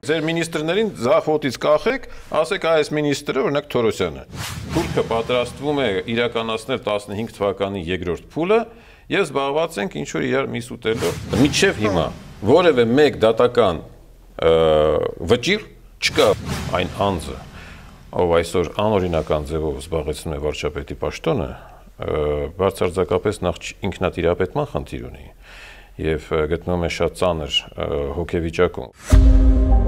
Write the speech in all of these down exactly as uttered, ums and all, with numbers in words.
Ձեր մինիստրներին ձախոտից կախեք, ասեք այս մինիստրը օրինակ Թորոսյանը։ Թուրքը պատրաստվում է իրականացնել տասնհինգ թվականի երկրորդ փուլը եւ զբաղված ենք ինչ որ իրար միս ուտելով։ Մինչեւ հիմա որևէ մեկ դատական վճիռ չկա այն անձը, ով այսօր անօրինական ձևով զբաղեցնում է վարչապետի պաշտոնը, բարձրաձակապես նախ ինքնատիրապետման խնդիր ունի եւ գտնվում է շատ ծանր հոգեվիճակում։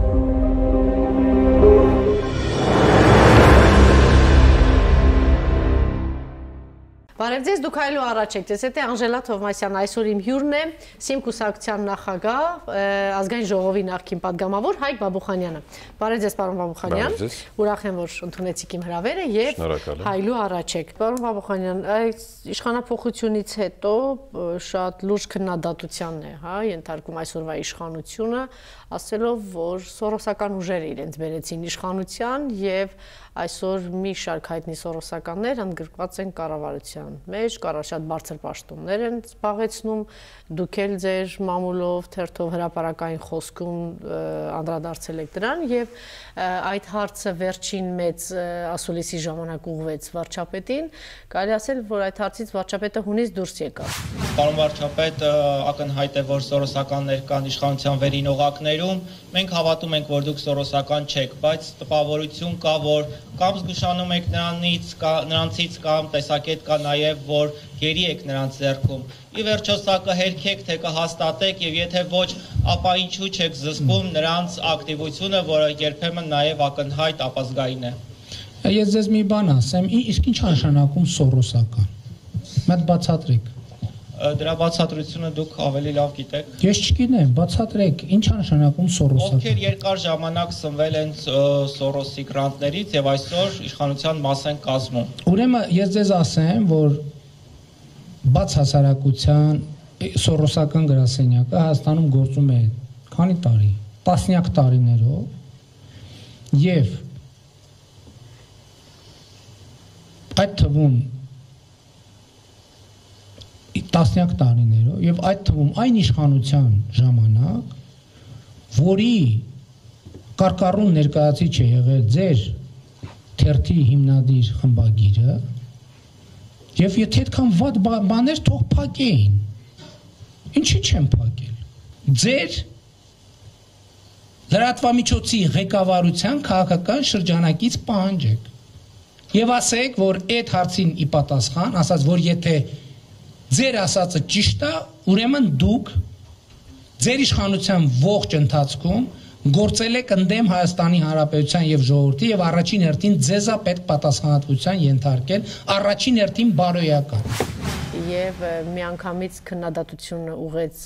Բարև ձեզ, դուք այլու առաջ եք, ձեզ հետ է Անժելա Թովմասյան, այսօր իմ հյուրն է Սիմ կուսակցության նախագահ, ազգային ժողովի նախկին պատգամավոր Հայկ Բաբուխանյանը։ Բարև ձեզ, պարոն Բաբուխանյան, ուրախ եմ, որ ընդունեցիք իմ հրավերը եւ հայլու առաջ եք։ Պարոն Բաբուխանյան, այս իշխանափոխությունից հետո շատ լուրջ քննադատության է, հա, ենթարկում այսօրվա իշխանությունը, ասելով, որ սորոսական ուժերը իրենց բերեցին իշխանության եւ այսօր մի շարք հայտնի սորոսականներ ընդգրկված են կառավարության մեջ, շատ բարձր պաշտոններ են զբաղեցնում, դուք էլ ձեր մամուլով, թերթով հրապարակային խոսքում անդրադարձել եք դրան եւ այդ հարցը վերջին մեծ ասուլիսի ժամանակ ուղղվեց վարչապետին, կարելի ասել, որ այդ հարցից վարչապետը հունից դուրս եկավ։ Պարոն վարչապետ, ակնհայտ է, որ սորոսականներ կան իշխանության վերին օղակներում, մենք հավատում ենք, որ դուք սորոսական չեք, բայց տպավորություն կա, որ կամ զգուշանում եք նրանից, նրանցից կամ տեսակետ կա նաև, որ գերի եք նրանց ձեռքում։ Ի վերջո սա կհերքեք, թե կհաստատեք եւ եթե ոչ, ապա ինչու չեք զսպում նրանց ակտիվությունը, որը երբեմն նաև ակնհայտ ապազգային է։ Ես ձեզ մի բան ասեմ, իսկ ինչ նշանակում սորոսական։ Մտ բացատրեք։ Դրա բացատրությունը դուք ավելի լավ գիտեք։ Ես չգիտեմ, բացատրեք, ինչ նշանակում սորոսական։ Ովքեր երկար ժամանակ սնվել են Սորոսի գրանտներից եւ այսօր իշխանության մաս են կազմում։ Ուրեմն ես ձեզ ասեմ, որ բաց հասարակության սորոսական գրասենյակը Հայաստանում գործում է քանի տարի, տասնյակ տարիներով եւ այդ թվում տասնյակ տարիներով եւ այդ թվում այն իշխանության ժամանակ, որի կարկառուն ներկայացիչ է եղել ձեր թերթի հիմնադիր խմբագիրը եւ եթե այդքան վատ բաներ թող փակեին, ինչի չեն փակել։ Ձեր լրատվամիջոցի ղեկավարության քաղաքական շրջանակից պահանջեք եւ ասեք, որ այդ հարցին ի պատասխան, ասած, որ եթե ձեր ասածը ճիշտ է, ուրեմն դուք ձեր իշխանության ողջ ընթացքում գործել եք ընդդեմ Հայաստանի Հանրապետության եւ ժողովրդի եւ առաջին հերթին ձեզ է պետք պատասխանատվության ենթարկել, առաջին հերթին բարոյական։ Եվ միանգամից քննադատությունը ուղեց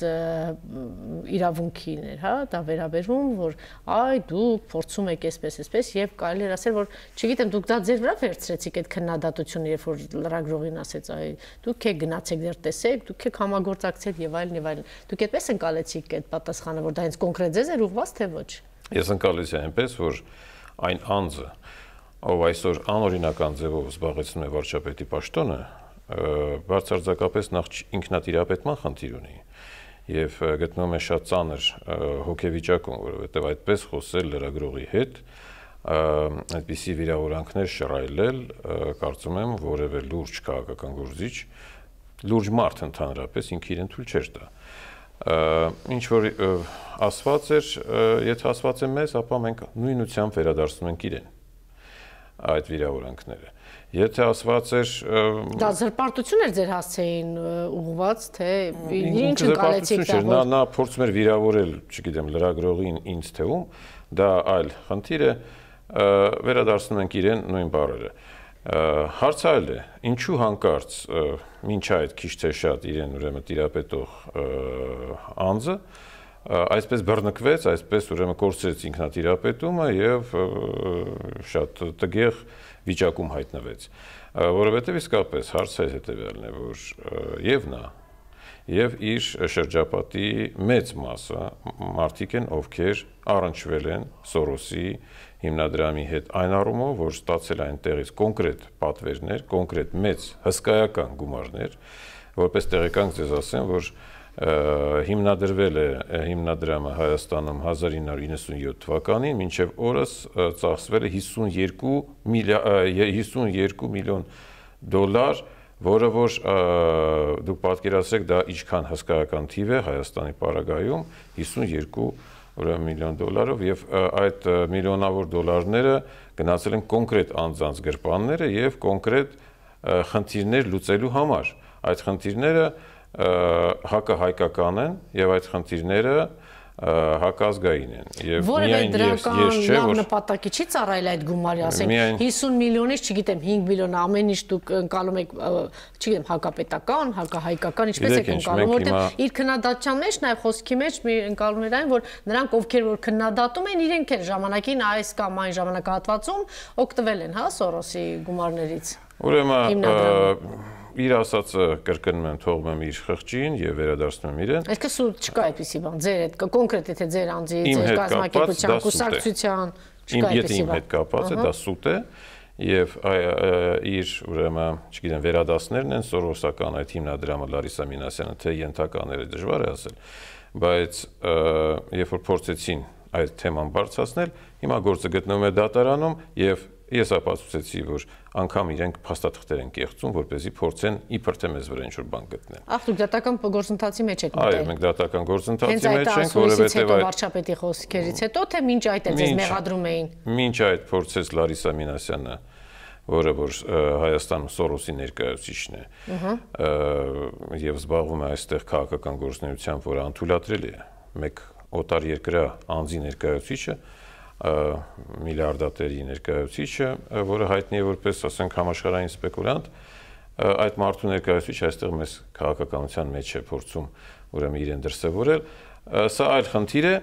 իրավունքին էր, հա, դա վերաբերում, որ այ դուք փորձում եք այսպես, այսպես եւ կարելի է ասել, որ չգիտեմ, դուք դա ձեր վրա վերցրեցիք այդ քննադատությունը, երբ որ լրագրողին ասեց, այ դուք եք գնացեք դեռ տեսեք, դուք եք համագործակցել եւ այլն եւ այլն։ Դուք այդպես ընկալեցիք այդ պատասխանը, որ դա հենց կոնկրետ ձեզ էր ուղղված, թե ոչ։ Ես ընկալեցի այնպես, որ այն անձը, ով այսօր անօրինական ձևով զբաղեցնում է վարչապետի պաշտոնը, բարձրաձակապես նախ ինքնատիրապետման խնդիր ունի եւ գտնվում է շատ ծանր հոգեվիճակում, որովհետեւ այդպես խոսել լրագրողի հետ, այդպիսի վիրավորանքներ շռայլել, կարծում եմ, որևէ լուրջ քաղաքական գործիչ, լուրջ մարդ ընդհանրապես ինքը իրեն թույլ չէր տա։ Ինչ որ ասված էր, եթե ասված է մեզ, ապա մենք նույնությամբ վերադարձնում ենք իրեն այդ վիրավորանքները։ Եթե ասված էր դա զրպարտություն էր ձեր հասցեին ուղղված, թե ինչ ընկալեցիք դա։ Նա նա փորձում էր վիրավորել, չգիտեմ, լրագրողին ինձ թե ում, դա այլ խնդիր է, վերադարձնում ենք իրեն նույն բառերը։ Հարցը այլ է, ինչու հանկարծ մինչ այդ քիչ թե շատ իրեն ուրեմն տիրապետող անձը այսպես բռնկվեց, այսպես ուրեմն կորցրեց ինքնատիրապետումը եւ շատ տգեղ վիճակում հայտնվեց, որովհետեւ իսկապես հարցը հետեւյալն է, որ եւ նա եւ իր շրջապատի մեծ մասը մարդիկ են, ովքեր առնչվել են Սորոսի հիմնադրամի հետ այն առումով, որ ստացել այնտեղից կոնկրետ պատվերներ, կոնկրետ մեծ հսկայական գումարներ, որպես տեղեկանք ձեզ ասեմ, որ հիմնադրվել է հիմնադրամը Հայաստանում հազար ինը հարյուր իննսունյոթ թվականին, մինչև օրս ծախսվել է հիսուն երկու միլիոն դոլար, որը որ դուք պատկերացրեք, դա ինչքան հսկայական թիվ է Հայաստանի պարագայում, հիսուն երկու միլիոն դոլարով, եւ այդ միլիոնավոր դոլարները գնացել են կոնկրետ անձանց գրպանները եւ կոնկրետ խնդիրներ լուծելու համար։ Այդ խնդիրները հակահայկական են եւ այդ խնդիրները հակազգային են եւ միայն ես չէ որ նպատակի չի ծառայել այդ գումարի, ասենք հիսուն միլիոնից, չգիտեմ, հինգ միլիոն ամեն ինչ դուք ընկալում եք, չգիտեմ, հակապետական, հակահայկական, ինչպես եք ընկալում, որտեղ իր քննադատության մեջ նաեւ խոսքի մեջ մի ընկալում էր այն, որ նրանք ովքեր որ քննադատում են, իրենք են ժամանակին այս կամ այն ժամանակահատվածում օգտվել են, հա, Սորոսի գումարներից։ Ուրեմն իր ասածը կրկնում եմ, թողում եմ իր խղճին եւ վերադարձնում եմ իրեն։ Այսինքն սուտ չկա այդպիսի բան, ձեր հետ կոնկրետ եթե ձեր անձի, ձեր կազմակերպության, կուսակցության չկա այդպիսի բան։ Եթե իմ հետ կապված է, դա սուտ է եւ իր ուրեմն, չգիտեմ, վերադասներն են սորոսական այդ հիմնադրամը Լարիսա Մինասյանը, թե ենթակաները դժվար է ասել, բայց երբ որ փորձեցին այդ թեման բարձրացնել, հիմա գործը գտնվում է դատարանում եւ ես ապացուցեցի, որ անգամ իրենք փաստաթղթեր են կեղծում, որպեսզի փորձեն իբր թե մեզ վրա ինչ-որ բան գտնել։ Ահա դուք դատական գործընթացի մեջ եք մտել։ Այո, մենք դատական գործընթացի մեջ ենք, որովհետև այդ վարչապետի խոսքերից հետո թե մինչ այդ էլ ձեզ մեղադրում էին։ Մինչ այդ փորձեց Լարիսա Մինասյանը, որը որ Հայաստանում Սորոսի ներկայացուցիչն է, եւ զբաղվում է այստեղ քաղաքական գործունեությամբ, որը անթույլատրել է մեկ օտար երկրի անձի ներկայացուցիչը, միլիարդատերի ներկայացուցիչը, որը հայտնի է որպես, ասենք, համաշխարհային սպեկուլյանտ, այդ մարդու ներկայացուցիչը այստեղ մեզ քաղաքականության մեջ է փորձում ուրեմն իրեն դրսևորել։ Սա այլ խնդիր է,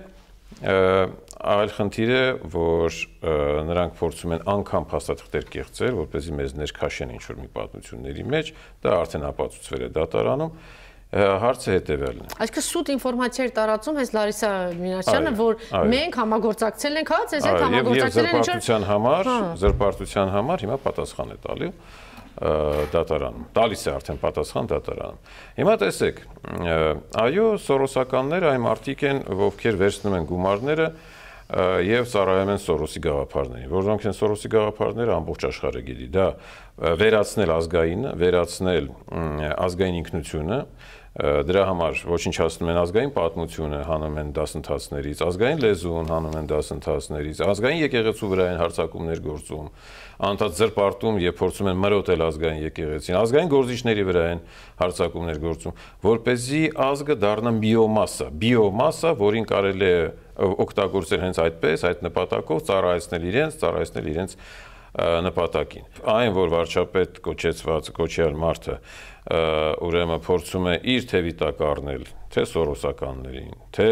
այլ խնդիր է, որ նրանք փորձում են անգամ փաստաթղթեր կեղծել, որպեսզի մեզ ներքաշեն ինչ-որ մի պատմությունների մեջ, դա արդեն ապացուցվել է դատարանում։ Հարցը հետևյալն է։ Այսինքն սուտ ինֆորմացիա էր տարածում հենց Լարիսա Մինասյանը, որ մենք համագործակցել ենք, հա, ձեզ հետ համագործակցել են զրպարտության համար, զրպարտության համար հիմա պատասխան է տալու դատարանում։ Տալիս է արդեն պատասխան դատարանում։ Հիմա տեսեք, այո, սորոսականները այն մարդիկ են, ովքեր վերցնում են գումարները եւ ծառայում են Սորոսի գաղափարներին, որոնք են Սորոսի գաղափարները ամբողջ աշխարհը գիտի, դա վերացնել ազգայինը, վերացնել ազգային ինքնությունը, դրա համար ոչնչացնում են ազգային պատմությունը, հանում են դասընթացներից, ազգային լեզուն հանում են դասընթացներից, ազգային եկեղեցու վրա են հարձակումներ գործում, անդադ զրպարտում եւ փորձում են մրոտել ազգային եկեղեցին, ազգային գործիչների վրա են հարձակումներ գործում, որպեսզի ազգը դառնա բիոմասա, բիոմասա, որին կարելի է օգտագործել հենց այդպես, այդ նպատակով ծառայեցնել իրենց, ծառայեցնել իրենց նպատակին։ Այն, որ վարչապետ կոչեցված կոչյալ մարդը ուրեմն փորձում է իր թևի տակ առնել թե սորոսականներին, թե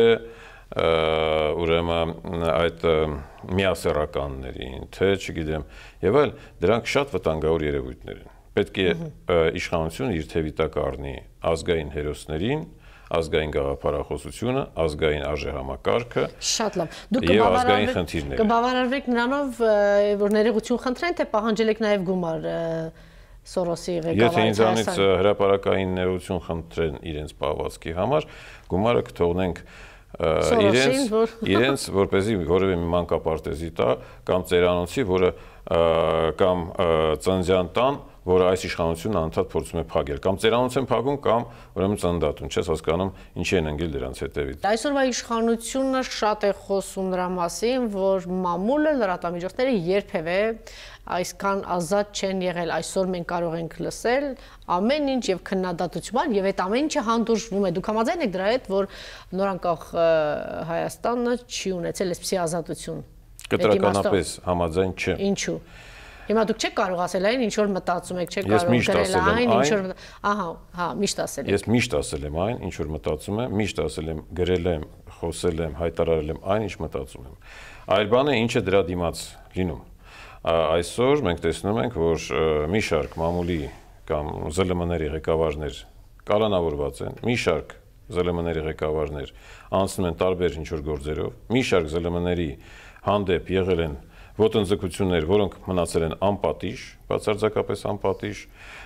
ուրեմն այդ միասեռականներին, թե չգիտեմ, եւ այլ, դրանք շատ վտանգավոր երևույթներ են։ Պետք է իշխանությունը իր թևի տակ առնի ազգային հերոսներին, ազգային գաղափարախոսությունը, ազգային արժեհամակարգը, շատ լավ։ Դուք կբավարարվեք նրանով, որ ներողություն խնդրեն, թե պահանջել եք նաև գումար Սորոսի ղեկավարից։ Եթե ինձանից հրապարակային ներողություն խնդրեն իրենց պահվածքի համար, գումարը կթողնենք իրենց, իրենց, որպեսզի որևէ մի մանկապարտեզի տա կամ ծերանոցի, որը կամ ծննդյան տան, որը այս իշխանությունը անդադ փորձում է փակել, կամ ծերանոց են փակում, կամ ուրեմն ծննդատուն, չես հասկանում ինչի են ընկել դրանց հետևից։ Այսօրվա իշխանությունը շատ է խոսում նրա մասին, որ մամուլը, լրատվամիջոցները երբևէ այսքան ազատ չեն եղել։ Այսօր մենք կարող ենք լսել ամեն ինչ եւ քննադատություն, եւ այդ ամեն ինչը հանդուրժվում է։ Դուք համաձայն եք դրա հետ, որ նորանկախ Հայաստանը չի ունեցել այսպիսի ազատություն։ Կտրականապես համաձայն չեմ։ Ինչու՞։ Հիմա դուք չեք կարող ասել այն, ինչ որ մտածում եք, չեք կարող գրել այն, ինչ որ ահա, հա, միշտ ասել եք։ Ես միշտ ասել եմ այն, ինչ որ մտածում եմ, միշտ ասել եմ, գրել եմ, խոսել եմ, հայտարարել եմ այն, ինչ մտածում եմ։ Այլ բան է, ինչ է դրա դիմաց լինում։ Այսօր մենք տեսնում ենք, որ մի շարք մամուլի կամ Զ Л M-ների ղեկավարներ կալանավորված են, մի շարք Զ Л M-ների ղեկավարներ անցնում են տարբեր ինչ որ գործերով, մի շարք Զ Л M-ների հանդեպ եղել են ոտնձգություններ, որոնք մնացել են անպատիժ, բացարձակապես անպատիժ,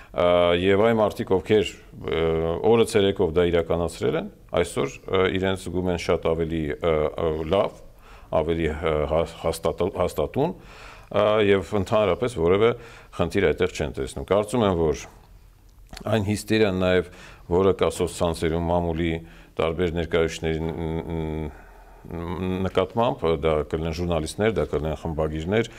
եւ այ մարդիկ, ովքեր օրը ցերեկով դա իրականացրել են, այսօր իրենց զգում են շատ ավելի լավ, ավելի հաստատուն եւ ընդհանրապես որևէ խնդիր այդտեղ չեն տեսնում։ Կարծում եմ, որ այն հիստերիան նաեւ, որը կա սոցցանցերում մամուլի տարբեր ներկայացուցիչների նկատմամբ, դա կլինեն ժուրնալիստներ, դա կլինեն խմբագիրներ,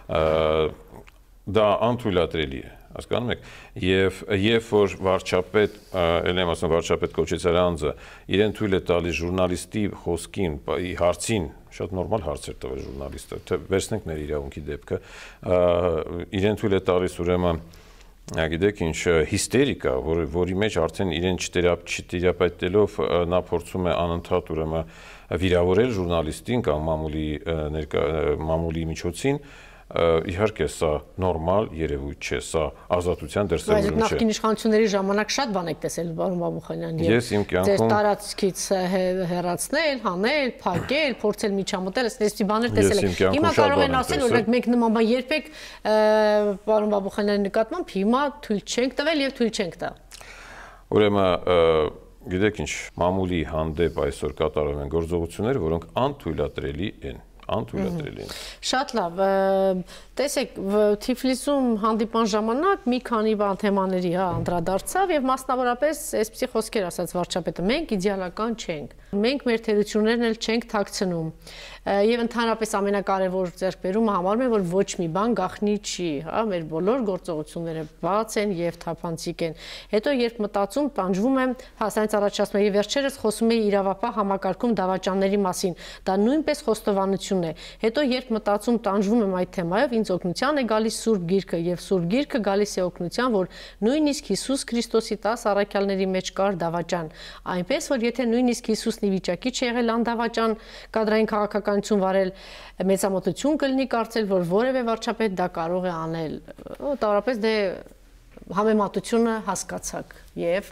դա անթույլատրելի է, հասկանում եք, եւ երբ որ վարչապետ, ել եմ ասում վարչապետ Քոչարյանի անձը իրեն թույլ է տալիս ժուրնալիստի խոսքին, հարցին, շատ նորմալ հարց էր տվել ժուրնալիստը, թե վերցնենք մեր իրավունքի դեպքը, իրեն թույլ է տալիս ուրեմն գիտեք ինչ հիստերիկա, որ, որի մեջ արդեն իրեն չտիրապետելով նա փորձում է անընդհատ ուրեմն վիրավորել ժուրնալիստին կամ մամուլի ներկա մամուլի միջոցին, իհարկե սա նորմալ երևույթ չէ, սա ազատության դրսևորում չէ։ Նախկին իշխանությունների ժամանակ շատ բան եք տեսել, պարոն Բաբուխանյան, ես իմ կյանքում տարածքից հեռացնել, հանել, փակել, փորձել միջամտել, այսպիսի բաներ տեսել եք։ Հիմա կարող են ասել, օրինակ մենք նման բան երբեք պարոն Բաբուխանյանի նկատմամբ հիմա թույլ չենք տվել եւ թույլ չենք տա։ Ուրեմն գիտեք ինչ, մամուլի հանդեպ այսօր կատարում են գործողություններ, որոնք անթույլատրելի են։ Անթույլատրելի։ Շատ լավ, տեսեք, Թիֆլիսում հանդիպան ժամանակ մի քանի բան թեմաների հա անդրադարձավ եւ մասնավորապես այսպիսի խոսքեր ասաց վարչապետը, մենք իդեալական չենք, մենք մեր թերություններն էլ չենք թաքցնում եւ ընդհանրապես ամենակարևոր ձեռքբերումը համարում եմ, որ ոչ մի բան գաղտնի չի, հա, մեր բոլոր գործողությունները բաց են եւ թափանցիկ են։ Հետո երբ մտածում, տանջվում եմ, հա, սրանից առաջ ասում եմ, եւ վերջերս խոսում էի իրավապահ համակարգում դավաճանների մասին, դա նույնպես խոստովանություն է։ Հետո երբ մտածում, տանջվում եմ այդ թեմայով, ինձ օգնության է գալիս Սուրբ Գիրքը եւ Սուրբ Գիրքը գալիս է օգնության, որ նույնիսկ Հիսուս Քրիստոսի տասը առաքյալների մեջ կար դավաճան, այնպես որ եթե նույնիսկ Հիսուսն ի վիճակի չի եղել անդավաճան կադրային քաղաքականություն վարել, մեծամտություն կլինի կարծել, որ որևէ վարչապետ դա կարող է անել։ Տարապես դե համեմատությունը հասկացակ եւ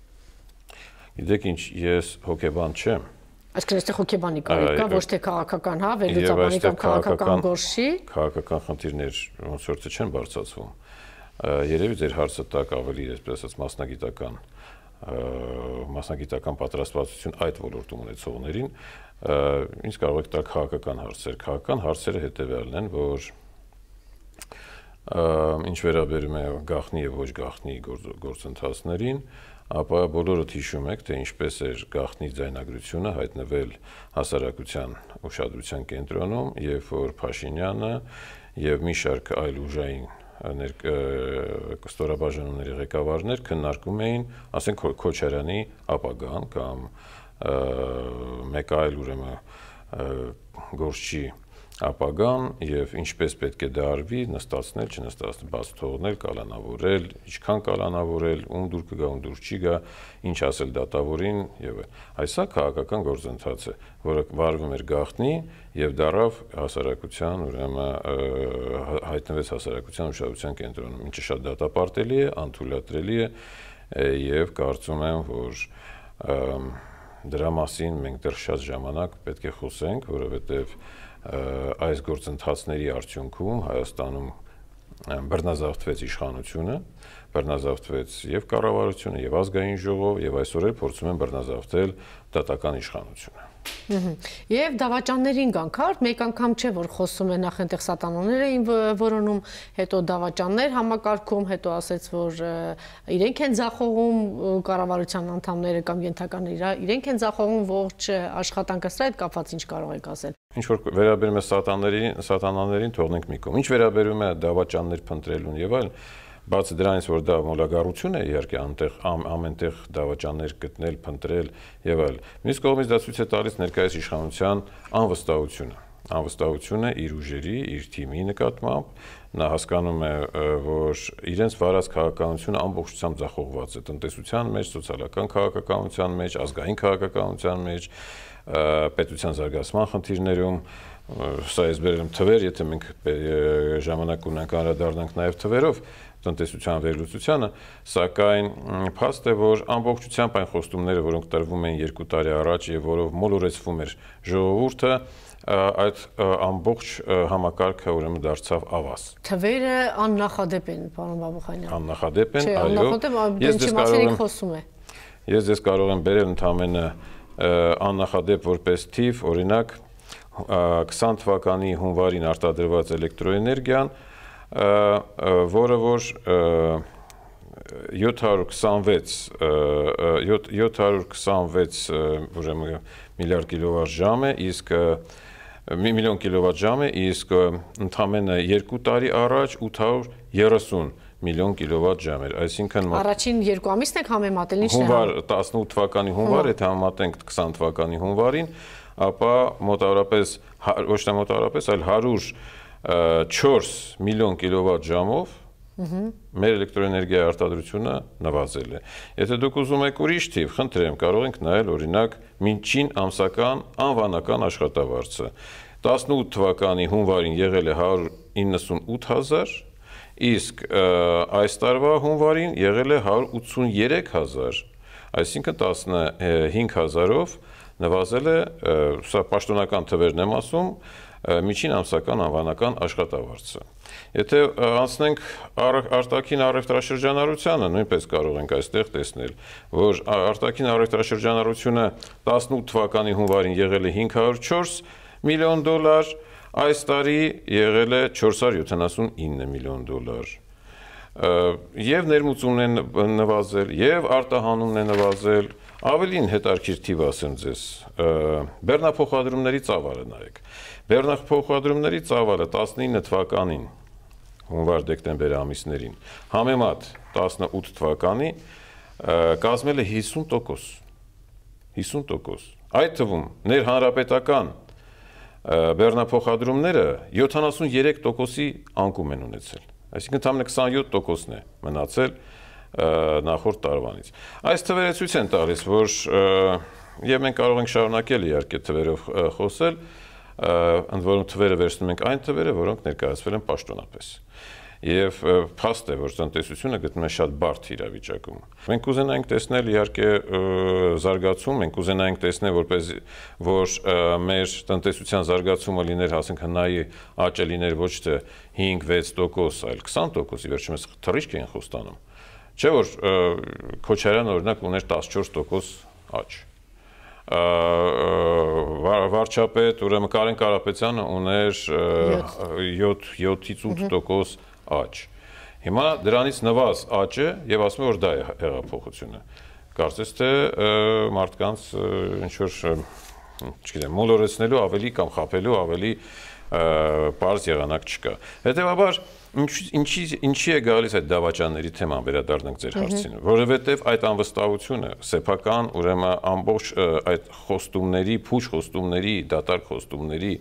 գիտեք ինչ, ես հոգեբան չեմ։ Այսինքն այստեղ հոգեբանի կարիք կա, ոչ թե քաղաքական, հա, վերլուծաբանի կամ քաղաքական գործի։ Քաղաքական խնդիրներ ոնց որ թե չեն բարձրացվում։ Երևի ձեր հարցը տակ ավելի, այսպես ասած, մասնագիտական մասնագիտական պատրաստվածություն այդ ոլորտում ունեցողներին, ինչ կարող եք տալ քաղաքական հարցեր։ Քաղաքական հարցերը հետևյալն են, որ ինչ վերաբերում է գաղտնի եւ ոչ գաղտնի գործընթացներին, ապա բոլորդ հիշում եք, թե ինչպես էր գաղտնի ձայնագրությունը հայտնվել հասարակության ուշադրության կենտրոնում, երբ որ Փաշինյանը եւ մի շարք այլ ուժային ստորաբաժանումների ղեկավարներ քննարկում էին, ասենք Քոչարյանի ապագան կամ մեկ այլ ուրեմն գործչի ապագան եւ ինչպես պետք է դա արվի, նստացնել, չնստացնել, բաց թողնել, կալանավորել, ինչքան կալանավորել, ում դուր կգա, ում դուր չի գա, ինչ ասել դատավորին եւ այսա քաղաքական գործընթաց է, որը վարվում էր գաղտնի եւ դարավ հասարակության, ուրեմն հայտնվեց հասարակության ուշադրության կենտրոնում, ինչը շատ դատապարտելի է, անթույլատրելի է եւ կարծում եմ, որ դրա մասին մենք դեռ շատ ժամանակ պետք է խոսենք, որովհետեւ այս գործընթացների արդյունքում Հայաստանում բռնազավթվեց իշխանությունը, բռնազավթվեց եւ կառավարությունը, եւ ազգային ժողով, եւ այսօր էլ փորձում են բռնազավթել դատական իշխանությունը։ Եվ դավաճաններին գանք, հա, մեկ անգամ չէ, որ խոսում է նախ այնտեղ սատանաներ էին որոնում, հետո դավաճաններ համակարգում, հետո ասեց, որ իրենք են ձախողում կառավարության անդամները կամ ենթականները, իրենք են ձախողում ողջ աշխատանքը, սրա հետ կապված ինչ կարող եք ասել։ Ինչ որ վերաբերում է սատանաներին, սատանաներին թողնենք մի կողմ։ Ինչ վերաբերում է դավաճաններ փնտրելուն եւ այլն, բացի դրանից, որ դա մոլագառություն է, իհարկե, անտեղ ամենտեղ դավաճաններ գտնել, փնտրել եւ այլ։ Մյուս կողմից դա ցույց է տալիս ներկայիս իշխանության անվստահությունը, անվստահությունը իր ուժերի, իր թիմի նկատմամբ, նա հասկանում է, որ իրենց վարած քաղաքականությունը ամբողջությամբ ձախողված է տնտեսության մեջ, սոցիալական քաղաքականության մեջ, ազգային քաղաքականության մեջ, պետության զարգացման խնդիրներում, սա ես բերել եմ թվեր, եթե մենք ժամանակ ունենք անդրադառնանք նաև թվերով, տնտեսության վերլուծությանը, սակայն փաստ է, որ ամբողջությամբ այն խոստումները, որոնք տրվում են երկու տարի առաջ եւ որով մոլորեցվում էր ժողովուրդը, այդ ամբողջ համակարգը ուրեմն դարձավ ավազ։ Թվերը աննախադեպ են, պարոն Բաբուխանյան։ Աննախադեպ են, այո։ Ես դες կարող եմ խոսում է։ Ես դες կարող եմ բերել ընդամենը աննախադեպ որպես թիվ, օրինակ քսան թվականի հունվարին արտադրված էլեկտրոէներգիան, որը որ յոթ հարյուր քսանվեց ուրեմն միլիարդ կիլովատ ժամ է, իսկ միլիոն կիլովատ ժամ է, իսկ ընդամենը երկու տարի առաջ ութ հարյուր երեսուն միլիոն կիլովատ ժամ էր, այսինքն առաջին երկու ամիսն եք համեմատել, ինչն է հունվար տասնութ թվականի հունվար, եթե համեմատենք քսան թվականի հունվարին, ապա մոտավորապես ոչ թե մոտավորապես, այլ հարյուր չորս միլիոն կիլովատ ժամով մեր էլեկտրոէներգիայի արտադրությունը նվազել է։ Եթե դուք ուզում եք ուրիշ թիվ, խնդրեմ, կարող ենք նայել օրինակ միջին ամսական անվանական աշխատավարձը։ տասնութ թվականի հունվարին եղել է հարյուր իննսունութ հազար, իսկ այս տարվա հունվարին եղել է հարյուր ութսուներեք հազար, այսինքն տասնհինգ հազարով նվազել է, սա պաշտոնական թվերն եմ ասում, միջին ամսական անվանական աշխատավարձը։ Եթե անցնենք արտաքին առևտրաշրջանառությանը, նույնպես կարող ենք այստեղ տեսնել, որ արտաքին առևտրաշրջանառությունը տասնութ թվականի հունվարին եղել է հինգ հարյուր չորս միլիոն դոլար, այս տարի եղել է չորս հարյուր յոթանասունինը միլիոն դոլար։ Եվ ներմուծումն է նվազել, եւ արտահանումն է նվազել, ավելին հետարքիր թիվ ասեմ ձեզ, բեռնափոխադրումների ծավալը նայեք։ Բեռնափոխադրումների ծավալը տասնինը թվականին, հունվար դեկտեմբեր ամիսներին, համեմատ տասնութ թվականի կազմել է հիսուն տոկոս, հիսուն տոկոս։ Այդ թվում ներհանրապետական բեռնափոխադրումները յոթանասուներեք տոկոսի անկում են ունեցել, այսինքն ընդամենը քսանյոթ տոկոսն է մնացել նախորդ տարվանից։ Այս թվերը ցույց են տալիս, որ եւ մենք կարող ենք շարունակել իհարկե թվերով խոսել, ընդ որում թվերը վերցնում ենք այն թվերը, որոնք ներկայացվել են պաշտոնապես։ Եվ փաստ է, որ տնտեսությունը գտնում է շատ բարդ իրավիճակում։ Մենք կուզենայինք տեսնել իհարկե զարգացում, մենք կուզենայինք տեսնել, որպես որ մեր տնտեսության զարգացումը լիներ, ասենք հնայի աճը լիներ ոչ թե հինգ վեց տոկոս, այլ քսան տոկոս, ի վերջո մեզ թռիչք են խոստանում։ Չէ՞ որ Քոչարյանը օրինակ ուներ տասնչորս տոկոս աճ։ Վարչապետ ուրեմն Կարեն Կարապետյանը ուներ յոթից ութ տոկոս աճ։ Հիմա դրանից նվազ աճը եւ ասում է, որ դա է հեղափոխությունը։ Կարծես թե մարդկանց ինչ որ, չգիտեմ, մոլորեցնելու ավելի կամ խաբելու ավելի պարզ եղանակ չկա։ Հետևաբար ինչի ինչի է գալիս այդ դավաճանների թեման, վերադառնանք ձեր հարցին, որովհետև այդ անվստահությունը, սեփական ուրեմն ամբողջ այդ խոստումների, փուչ խոստումների, դատարկ խոստումների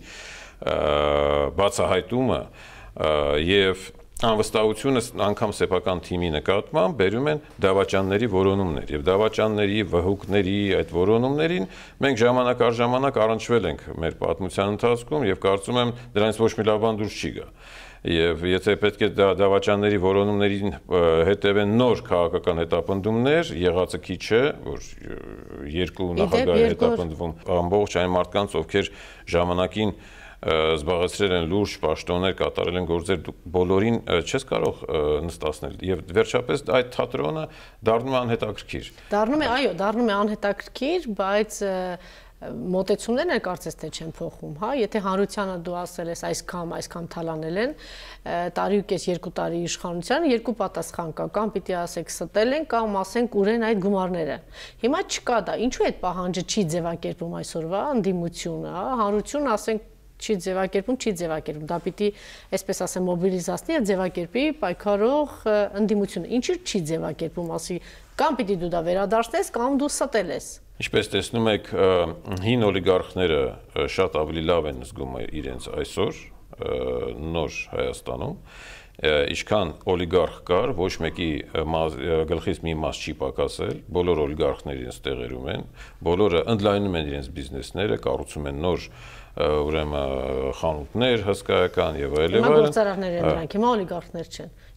բացահայտումը եւ անվստահությունը անգամ սեփական թիմի նկատմամբ բերում են դավաճանների որոնումներ եւ դավաճանների վհուկների այդ որոնումներին մենք ժամանակ առ ժամանակ առնչվել ենք մեր պատմության ընթացքում եւ կարծում եմ դրանից ոչ մի լավ բան դուրս չի գա։ Եվ եթե պետք է դավաճանների որոնումներին հետևեն նոր քաղաքական հետապնդումներ, եղածը քիչ է, որ երկու նախագահ հետապնդվում ամբողջ այն մարդկանց, ովքեր ժամանակին զբաղեցրել են լուրջ պաշտոններ, կատարել են գործեր, բոլորին չես կարող նստացնել եւ վերջապես այդ թատրոնը դառնում է անհետաքրքիր։ Դառնում է, այո, դառնում է անհետաքրքիր, բայց մոտեցումներն էլ կարծես թե չեն փոխում, հա, եթե հանրությանը դու ասել ես այսքան, այսքան թալանել են, տարի ու կես երկու տարի իշխանությանը երկու պատասխան կա, կամ պիտի ասեք ստել են, կամ ասենք ուրեն այդ գումարները։ Հիմա չկա դա, ինչու այդ պահանջը չի ձևակերպում այսօրվա ընդդիմությունը, հա, հանրությունը ասենք չի ձևակերպում, չի ձևակերպում, դա պիտի, այսպես ասեմ, մոբիլիզացնի եւ ձևակերպի պայքարող ընդդիմությունը։ Ինչու չի ձևակերպում, ասի, կամ պիտի դու դա վերադարձնես, կամ դու ստել ես։ Ինչպես տեսնում եք, հին օլիգարխները շատ ավելի լավ են զգում իրենց այսօր նոր Հայաստանում, ինչքան օլիգարխ կար, ոչ մեկի գլխից մի մաս չի պակասել, բոլոր օլիգարխները իրենց տեղերում են, բոլորը ընդլայնում են իրենց բիզնեսները, կառուցում են նոր ուրեմն խանութներ հսկայական եւ այլն։ Հիմա գործարաններ են նրանք, հիմա օլիգարխներ չեն։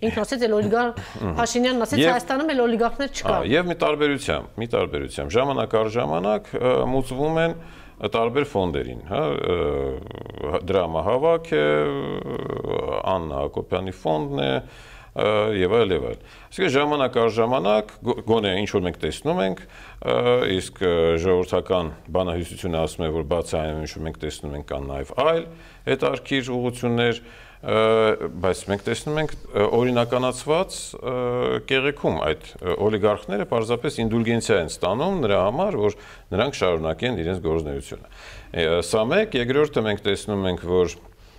Ինքն ասեց, էլ օլիգար Փաշինյանն ասեց, Հայաստանում էլ օլիգարխներ չկան։ Եվ մի տարբերությամբ, մի տարբերությամբ, ժամանակ առ ժամանակ մուծվում են տարբեր ֆոնդերին, հա, դրամահավաք է, Աննա Հակոբյանի ֆոնդն է, եւ այլ եւ այլ։ Այսինքն ժամանակ առ ժամանակ գոնե ինչ որ մենք տեսնում ենք, իսկ ժողովրդական բանահյուսությունը ասում է, որ բացի այն ինչ որ մենք տեսնում ենք, կան նաեւ այլ հետարքիր ուղղություններ, բայց մենք տեսնում ենք օրինականացված կեղեքում այդ օլիգարխները պարզապես ինդուլգենցիա են ստանում նրա համար, որ նրանք շարունակեն իրենց գործունեությունը։ Սա մեկ, երկրորդը մենք տեսնում ենք, որ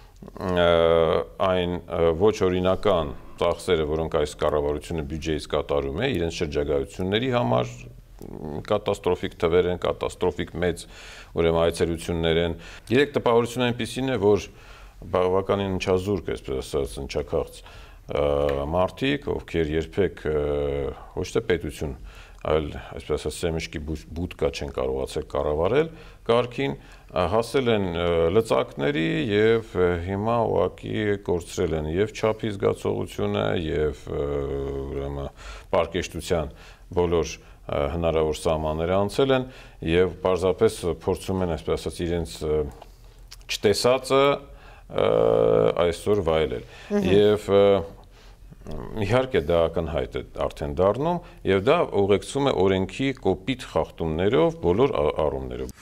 այն ոչ օրինական ծախսերը, որոնք այս կառավարությունը բյուջեից կատարում է, իրենց շրջագայությունների համար կատաստրոֆիկ թվեր են, կատաստրոֆիկ մեծ ուրեմն այցելություններ են։ Երեք տպավորությունը այնպիսին է, որ բավականին ընչազուրկ, այսպես ասած, ընչաքաղց մարդիկ, ովքեր երբեք ոչ թե պետություն, այլ այսպես ասած սեմեջքի բուտկա չեն կարողացել կառավարել կարգին, հասել են լծակների եւ հիմա ուղղակի կորցրել են եւ չափի զգացողությունը եւ ուրեմն պարկեշտության բոլոր հնարավոր սահմանները անցել են եւ պարզապես փորձում են այսպես ասած իրենց չտեսածը այսօր վայելել եւ իհարկե դա ակնհայտ է արդեն դառնում եւ դա ուղեկցում է օրենքի կոպիտ խախտումներով բոլոր առումներով։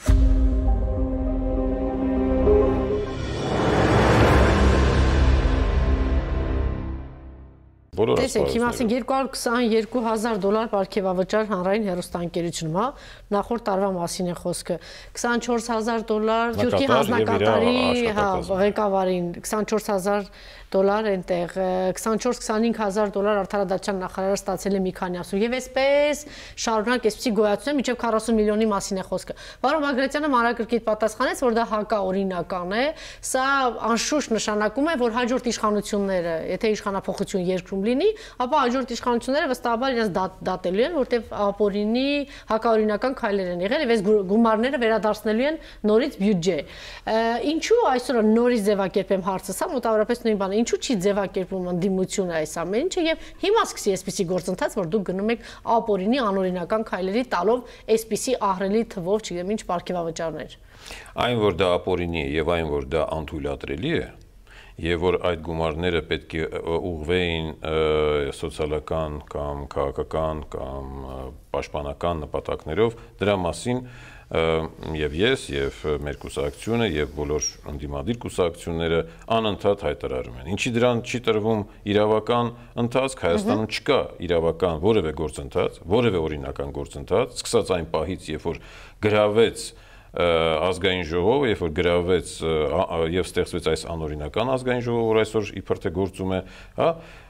Տեսեք, հիմա ասենք երկու հարյուր քսաներկու հազար դոլար պարգևավճար հանրային հեռուստաընկերությունում, հա, նախորդ տարվա մասին է խոսքը, քսանչորս հազար դոլար Թուրքի հանձնակատարի, հա, ղեկավարին, քսանչորս հազար դոլար այնտեղ, քսանչորս քսանհինգ հազար դոլար Արդարադատության նախարարը ստացել է մի քանի ամսում եւ այսպես շարունակ այսպիսի գոյացում է մինչեւ քառասուն միլիոնի մասին է խոսքը։ Պարոն Բագրատյանը մանրակրկիտ պատասխանեց, որ դա հակաօրինական է, սա անշուշտ նշանակում է, որ հաջորդ իշխանությունները, եթե իշխանափոխություն երկրում լինի, ապա հաջորդ իշխանությունները վստահաբար իրենց դատելու են, որտեղ ապօրինի հակաօրինական քայլեր են եղել եւ այս գումարները վերադարձնելու են նորից բյուջե։ Ինչու այսօր նորից ձևակերպեմ հարցը, սա մոտավորապես նույն բանը, ինչու չի ձևակերպում ընդդիմությունը այս ամեն ինչը եւ հիմա սկսի այսպիսի գործընթաց, որ դուք գնում եք ապօրինի անօրինական քայլերի տալով այսպիսի ահռելի թվով, չգիտեմ ինչ պարգևավճարներ։ Այն որ դա ապօրինի է եւ այն որ դա անթույլատրելի է, եւ որ այդ գումարները պետք է ուղղվեին սոցիալական կամ քաղաքական կամ պաշտպանական նպատակներով, դրա մասին եւ ես եւ մեր կուսակցությունը եւ բոլոր ընդդիմադիր կուսակցությունները անընդհատ հայտարարում են։ Ինչի դրան չի տրվում իրավական ընթացք, Հայաստանում չկա իրավական որևէ գործընթաց, որևէ օրինական գործընթաց, սկսած այն պահից, երբ որ գրավեց ազգային ժողովը, երբ որ գրավեց եւ ստեղծվեց այս անօրինական ազգային ժողովը, որ այսօր իբր թե գործում է, հա,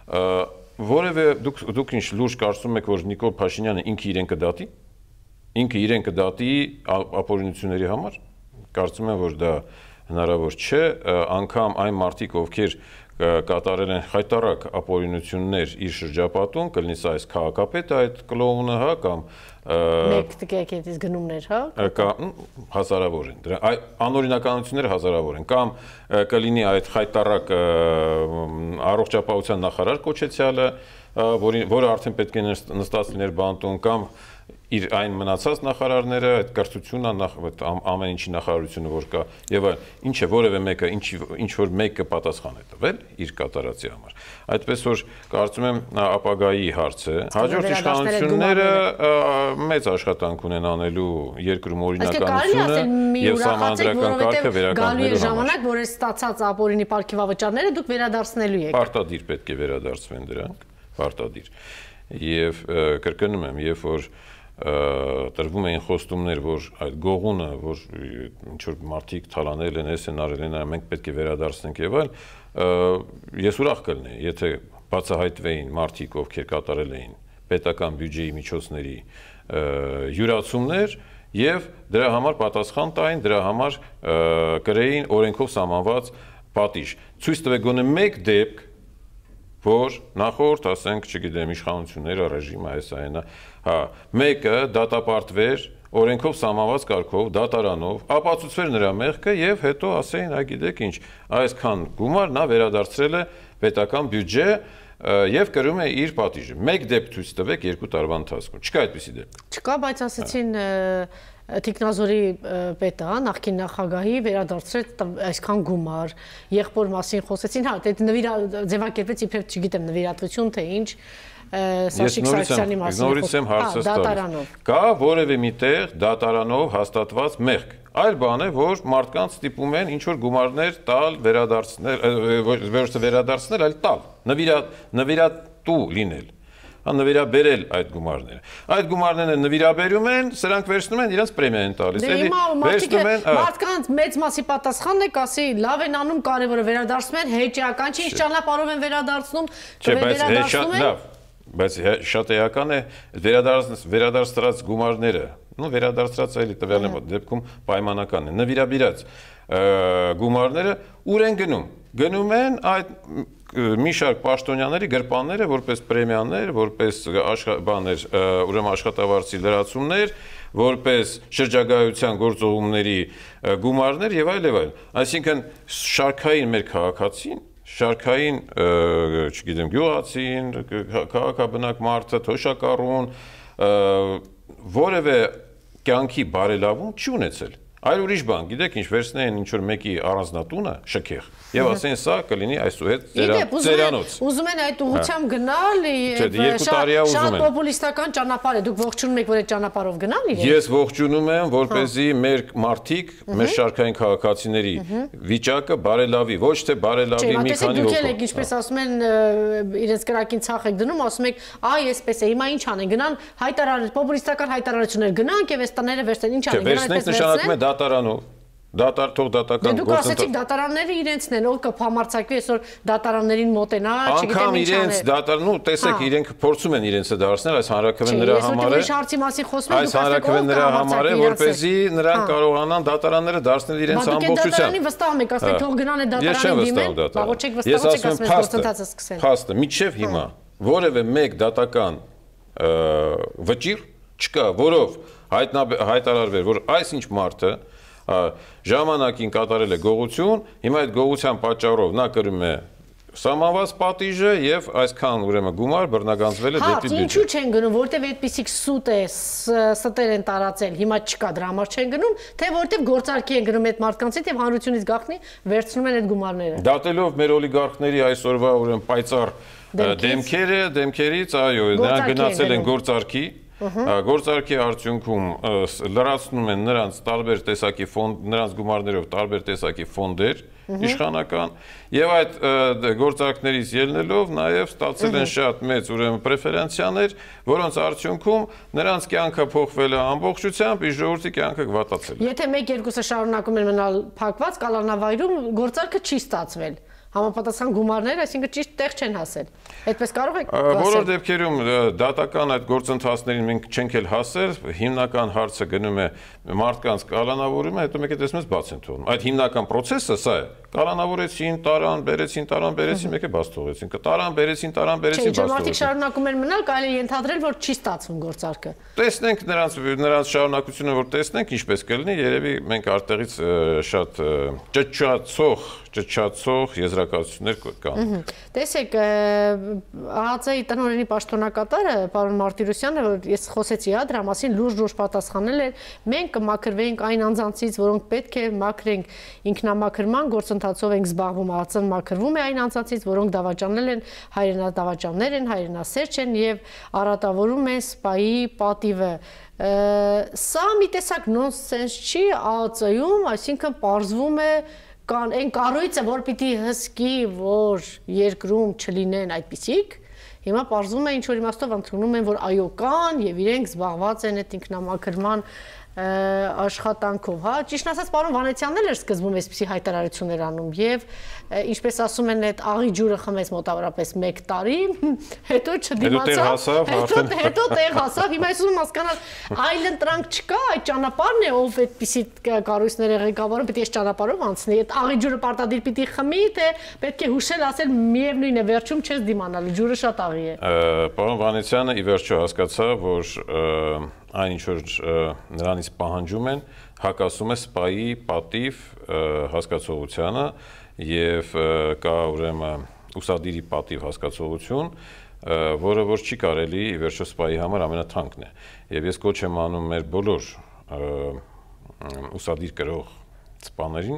որևէ դուք դուք ինչ լուրջ կարծում եք, որ Նիկոլ Փաշինյանը ինքը իրեն կդատի, ինքը իրեն կդատի ապօրինությունների համար, կարծում եմ, որ դա հնարավոր չէ, անգամ այն մարդիկ, ովքեր կատարել են խայտառակ ապօրինություններ իր շրջապատում, կլինի սա այս քաղաքապետը, այդ կլոունը, հա, կամ մեկ տկեքից գնումներ, հա, կամ հազարավոր են, դրա անօրինականությունները հազարավոր են, կամ կլինի այդ խայտառակ առողջապահության նախարար կոչեցյալը, որը արդեն պետք է նստած լիներ բանտում, կամ իր այն մնացած նախարարները, այդ կրթությունը, ամեն ինչի նախարարությունը որ կա, եւ ինչ է որևէ մեկը, ինչ որ մեկը պատասխան է տվել իր կատարածի համար։ Այդպես որ կարծում եմ ապագայի հարց է։ Հաջորդ իշխանությունները մեծ աշխատանք ունեն անելու երկրում օրինականությունը եւ համանդրական կարգը վերականգնելու համար։ Ժամանակ, որ այս ստացած ապօրինի պարգևավճարները դուք վերադարձնելու եք։ Պարտադիր պետք է վերադարձվեն դրանք, պարտադիր։ Եվ կրկնում եմ, երբ որ տրվում էին խոստումներ, որ այդ գողունը, որ ինչ որ մարդիկ թալանել են, էս են արել են, մենք պետք է վերադարձնենք եւ այլ, ես ուրախ կլինեի, եթե բացահայտվեին մարդիկ, ովքեր կատարել էին պետական բյուջեի միջոցների յուրացումներ եւ դրա համար պատասխան տային, դրա համար կրեին օրենքով սահմանված պատիժ։ Ցույց տվեք գոնե մեկ դեպք, որ նախորդ, ասենք, չգիտեմ, իշխանությունները, ռեժիմը, այս այնա, հա, մեկը դատապարտվեր օրենքով սահմանված կարգով, դատարանով, ապացուցվեր նրա մեղքը եւ հետո ասեին, այ գիտեք ինչ, այսքան գումար նա վերադարձրել է պետական բյուջե, եւ կրում է իր պատիժը։ Մեկ դեպք ցույց տվեք երկու տարվա ընթացքում։ Չկա այդպիսի դեպք։ Չկա, բայց ասեցին Տիկնազորի պետը, նախկին նախագահի վերադարձրեց այսքան գումար, եղբոր մասին խոսեցին, հա, դա ձևակերպեց իբրև, չգիտեմ, նվիրատվություն թե ինչ, Սաշիկ Սարգսյանի մասին խոսում, դատարանով։ Կա որևէ միտեղ դատարանով հաստատված մեղք։ Այլ բան է, որ մարդկանց ստիպում են ինչ որ գումարներ տալ, վերադարձնել, ոչ թե վերադարձնել, այլ տալ, նվիրատու լինել, նվիրաբերել այդ գումարները։ Այդ գումարները նվիրաբերում են, սրանք վերցնում են, իրենց պրեմիա են տալիս։ Դե հիմա մարդկանց մեծ մասի պատասխանն է, ասի լավ են անում, կարևորը վերադարձնում են, հեճական չի, ինչ ճանապարհով են վերադարձնում, վերադարձնում են։ Բայց շատ էական է վերադարձրած գումարները, նո վերադարձրած այլի տվյալների դեպքում պայմանական է, նվիրաբերած գումարները ուր են գնում։ Գնում են այդ մի շարք պաշտոնյաների գրպանները, որպես պրեմիաներ, որպես բաներ, ուրեմն աշխատավարձի լրացումներ, որպես շրջագայության գործողումների գումարներ եւ այլ եւ այլ։ Այսինքն շարքային մեր քաղաքացին շարքային, չգիտեմ, գյուղացին, քաղաքաբնակ մարդը, թոշակառուն, որևէ կյանքի բարելավում չի ունեցել։ Այլ ուրիշ բան, գիտեք ինչ, վերցնեն ինչ-որ մեկի առանձնատունը, շքեղ, և ասեն սա կլինի այսուհետ ծերանոց։ Ուզում են այդ ուղղությամբ գնալ, շատ պոպուլիստական ճանապարհ է, դուք ողջունում եք, որ այդ ճանապարհով գնալ իրենք։ Ես ողջունում եմ, որպեսզի մեր մարդիկ, մեր շարքային քաղաքացիների վիճակը բարելավի, ոչ թե բարելավի մի քանի հոգով։ Դուք եք, ինչպես ասում են, իրենց կրակին ցախ եք դնում, ասում եք, այ այսպես է, հիմա ինչ անեն, գնան պոպուլիստական հայտարարություններ գնանք եւ այս տները վերցնեն, ինչ անեն, դատարանով, դատար թող դատական գործընթաց։ Դուք ասեցիք դատարանները իրենցն են, ով կհամարձակվի այսօր դատարաններին մոտենա, չգիտեմ ինչ անել։ Անկամ իրենց դատարան, ու տեսեք, իրենք փորձում են իրենցը դարձնել, այս հանրաքվեն նրա համար է։ Ես հարցի մասին խոսում եմ, այս հանրաքվեն նրա համար է, որպեսզի նրանք կարողանան դատարանները դարձնել իրենց ամբողջությամբ։ Դատարանի վստահում եք, ասեք թող գնան այդ դատարանին դիմեն, բաղոչեք վստահեցեք, ասում եք գործընթացը սկսեն։ Փաստը, միջև հիմա որևէ մեկ դատական վճիռ չկա, որով հայտարարվեր, որ այսինչ մարդը ժամանակին կատարել է գողություն, հիմա այդ գողության պատճառով նա կրում է սահմանված պատիժը եւ այսքան ուրեմն գումար բռնագանձվել է դեպի բյուջե։ Հա, ինչու չեն գնում, որտեվ այդպիսիք սուտ է, ստեր են տարածել, հիմա չկա դրա համար չեն գնում, թե որտեվ գործարքի են գնում այդ մարդկանցից եւ հանրությունից գախնի վերցնում են այդ գումարները։ Դատելով մեր օլիգարխների այսօրվա ուրեմն պայծառ դեմքերը, դեմքերից, այո, նրանք գնացել են գործարքի Գործարքի արդյունքում լրացնում են նրանց տարբեր տեսակի ֆոնդ, նրանց գումարներով տարբեր տեսակի ֆոնդեր իշխանական եւ այդ գործարքներից ելնելով նաեւ ստացել են շատ մեծ ուրեմն պրեֆերենցիաներ, որոնց արդյունքում նրանց կյանքը փոխվել է ամբողջությամբ, իսկ ժողովրդի կյանքը վատացել է։ Եթե մեկ-երկուսը շարունակում են մնալ փակված կալանավայրում, գործարքը չի ստացվել։ Համապատասխան գումարներ, այսինքն ճիշտ տեղ չեն հասել։ Այդպես կարող եք ասել։ Բոլոր դեպքերում դատական այդ գործընթացներին մենք չենք էլ հասել, հիմնական հարցը գնում է մարդկանց կալանավորումը, հետո մեկ է տեսնում ես բաց են թողնում։ Այդ հիմնական process-ը սա է։ Կալանավորեցին, տարան, բերեցին, տարան, բերեցին, մեկ է բաց թողեցին։ Տարան, բերեցին, տարան, բերեցին, բաց թողեցին։ Չէ, մարդիկ շարունակում են մնալ, կարելի է ենթադրել, որ չի ստացվում գործարքը։ Տեսնենք նրանց նրանց շարունակությունը, որ տեսնենք ինչպես կլինի, երևի մենք արտեղից շատ ճճացող, ճճացող եզրակացություններ կան։ Տեսեք, ԱԱԾ-ի տնօրենի պաշտոնակատարը, պարոն Մարտիրոսյանը, որ ես խոսեցի, հա, դրա մասին լուրջ-լուրջ պատասխանել էր, մենք կմաքրվենք այն անձանցից, որոնք պետք է մաքրենք ինքնամաքրման գործընթացով ենք զբաղվում, ԱԱԾ-ն մաքրվում է այն անձանցից, որոնք դավաճանել են, հայրենադավաճաններ են, հայրենասերջ են եւ առատավորում են սպայի պատիվը։ Սա մի տեսակ նոնսենս չի ԱԱԾ-ում, այսինքն պարզվում է կան այն կառույցը, որ պիտի հսկի, որ երկրում չլինեն այդպիսիք, հիմա պարզվում է ինչ-որ իմաստով ընդունում են, որ այո կան եւ իրենք զբաղված են այդ ինքնամաքրման աշխատանքով, հա, ճիշտ ասած պարոն Վանեցյանն էլ էր սկզբում այսպիսի հայտարարություններ անում եւ ինչպես ասում են այդ աղի ջուրը խմեց մոտավորապես մեկ տարի, հետո չդիմացավ, հետո հետո տեղ հասավ, հիմա ես ուզում հասկանալ, այլ ընտրանք չկա, այդ ճանապարհն է, ով այդպիսի կառույցների ղեկավարը պետք է այս ճանապարհով անցնի, այդ աղի ջուրը պարտադիր պիտի խմի, թե պետք է հուշել ասել միևնույն է, վերջում չես դիմանալու, ջուրը շատ աղի է։ Պարոն Վանեցյանը ի վերջո հասկացավ, որ այն ինչ որ նրանից պահանջում են, հակասում է սպայի պատիվ հասկացողությանը եւ կա ուրեմն ուսադիրի պատիվ հասկացողություն, որը որ չի կարելի ի վերջո սպայի համար ամենաթանկն է։ Եվ ես կոչ եմ անում մեր բոլոր ուսադիր կրող սպաներին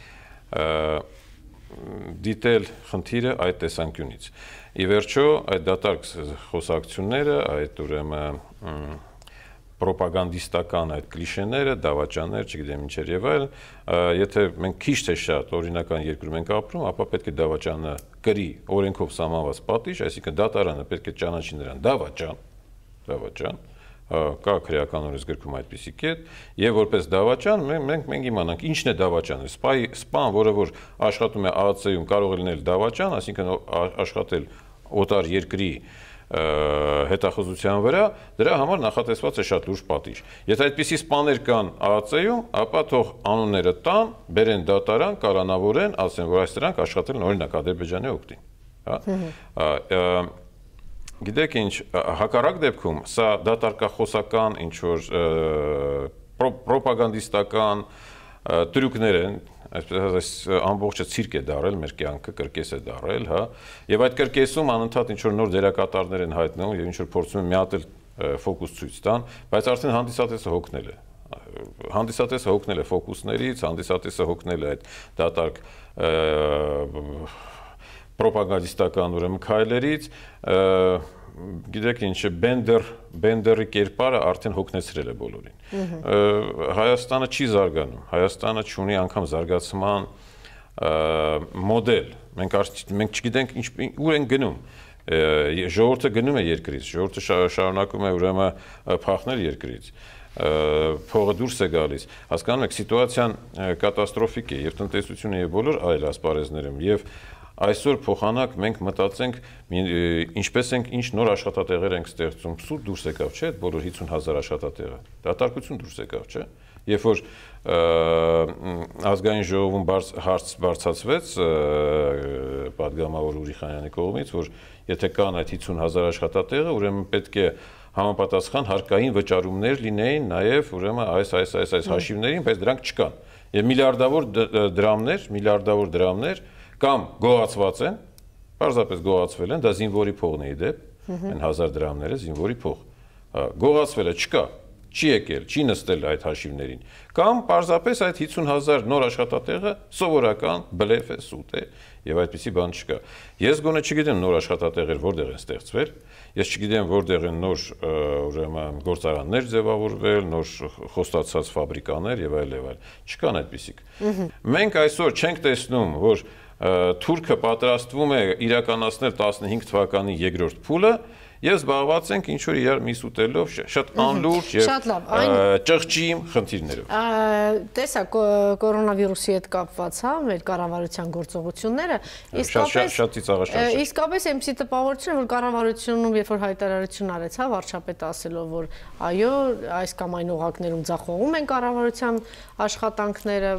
դիտել խնդիրը այդ տեսանկյունից։ Ի վերջո այդ դատարկ խոսակցությունները, այդ ուրեմն պրոպագանդիստական այդ կլիշեները, դավաճաններ, չգիտեմ ինչեր եւ այլն, եթե մենք քիչ թե շատ օրինական երկրում ենք ապրում, ապա պետք է դավաճանը կրի օրենքով սահմանված պատիժ, այսինքն դատարանը պետք է ճանաչի նրան դավաճան, դավաճան, կա քրեական օրենսգրքում այդպիսի կետ, եւ որպես դավաճան մենք մենք իմանանք ինչն է դավաճանը։ Սպայի սպան, որը որ աշխատում է A C-ում, կարող է լինել դավաճան, այսինքն աշխատել օտար երկրի հետախուզության վրա, դրա համար նախատեսված է շատ լուրջ պատիժ։ Եթե այդպիսի սպաներ կան A C-ում, ապա թող անունները տան, բերեն դատարան, կալանավորեն, ասեն, որ այս դրանք աշխատել են օրինակ Ադրբեջանի օգտին, հա։ Գիտեք ինչ, հակառակ դեպքում սա դատարկախոսական ինչ որ պրոպագանդիստական տրյուկներ են, այսպես ամբողջը ցիրկ է դարել, մեր կյանքը կրկես է դարել, հա, եւ այդ կրկեսում անընդհատ ինչ որ նոր դերակատարներ են հայտնվում եւ ինչ որ փորձում են մի հատ էլ ֆոկուս ցույց տան, բայց արդեն հանդիսատեսը հոգնել է։ Հանդիսատեսը հոգնել է ֆոկուսներից, հանդիսատեսը հոգնել է այդ դատարկ պրոպագանդիստական ուրեմն քայլերից, գիտեք ինչ, Բենդեր, Բենդերի կերպարը արդեն հոգնեցրել է բոլորին։ Հայաստանը չի զարգանում, Հայաստանը չունի անգամ զարգացման մոդել, մենք մենք չգիտենք ինչ ուր են գնում, ժողովուրդը գնում է երկրից, ժողովուրդը շարունակում է ուրեմն փախնել երկրից, փողը դուրս է գալիս, հասկանում եք, սիտուացիան կատաստրոֆիկ է եւ տնտեսությունը եւ բոլոր այլ ասպարեզներում եւ այսօր փոխանակ մենք մտածենք ինչպես ենք ինչ նոր աշխատատեղեր ենք ստեղծում, սուտ դուրս եկավ, չէ՞, այդ բոլոր հիսուն հազար աշխատատեղը, դատարկություն դուրս եկավ, չէ՞։ Երբ որ ազգային ժողովում հարց բարձրացվեց պատգամավոր Ուրիխանյանի կողմից, որ եթե կան այդ հիսուն հազար աշխատատեղը, ուրեմն պետք է համապատասխան հարկային վճարումներ լինեին նաև ուրեմն այս այս այս այս հաշիվներին, բայց դրանք չկան։ Եվ միլիարդավոր դրամներ, միլիարդավոր դրամներ կամ գոհացված են, պարզապես գոհացվել են, դա զինվորի փողն է իդեպ, այն հազար դրամները զինվորի փող, գոհացվել է, չկա, չի եկել, չի նստել այդ հաշիվներին, կամ պարզապես այդ հիսուն հազար նոր աշխատատեղը սովորական բլեֆ է, սուտ է, եւ այդպիսի բան չկա։ Ես գոնե չգիտեմ նոր աշխատատեղեր որտեղ են ստեղծվել, ես չգիտեմ որտեղ են նոր ուրեմն գործարաններ ձևավորվել, նոր խոստացած ֆաբրիկաներ եւ այլ եւ այլ, չկան այդպիսիք։ Մենք այսօր չենք տեսնում, որ Թուրքը պատրաստվում է իրականացնել տասնհինգ թվականի երկրորդ փուլը եւ զբաղված ենք ինչ որ իրար միս ուտելով շատ անլուրջ եւ ճղճիմ խնդիրներով։ Տեսա կորոնավիրուսի հետ կապված, հա, մեր կառավարության գործողությունները, իսկապես շատ ծիծաղաշարժ։ Իսկապես էմսի տպավորություն, որ կառավարությունում երբ որ հայտարարություն արեց, հա, վարչապետը ասելով, որ այո, այս կամ այն օղակներում ձախողում են կառավարության աշխատանքները,